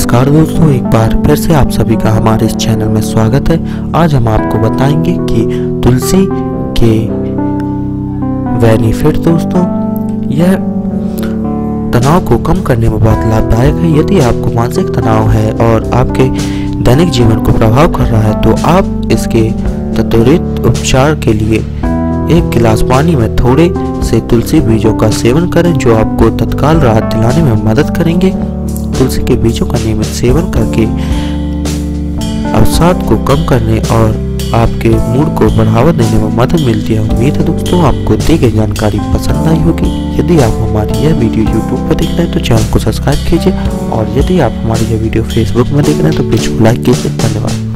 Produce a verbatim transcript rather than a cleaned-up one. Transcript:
नमस्कार दोस्तों, एक बार फिर से आप सभी का हमारे इस चैनल में स्वागत है। आज हम आपको बताएंगे कि तुलसी के बेनिफिट। दोस्तों, यह तनाव को कम करने में बहुत लाभदायक है। यदि आपको मानसिक तनाव है और आपके दैनिक जीवन को प्रभाव कर रहा है तो आप इसके त्वरित उपचार के लिए एक गिलास पानी में थोड़े से तुलसी बीजों का सेवन करें, जो आपको तत्काल राहत दिलाने में मदद करेंगे। तुलसी के बीजों का नियमित सेवन करके अवसाद को कम करने और आपके मूड को बढ़ावा देने में मदद मिलती है। उम्मीद है दोस्तों आपको दी गई जानकारी पसंद आई होगी। यदि आप हमारी यह वीडियो यूट्यूब पर देख रहे हैं तो चैनल को सब्सक्राइब कीजिए, और यदि आप हमारी यह वीडियो फेसबुक में देख रहे हैं तो पेज को लाइक कीजिए। धन्यवाद।